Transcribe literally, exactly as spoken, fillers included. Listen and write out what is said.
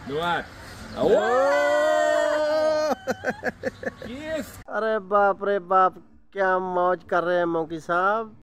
अरे बाप रे बाप, क्या मौज कर रहे हैं मौकी साहब।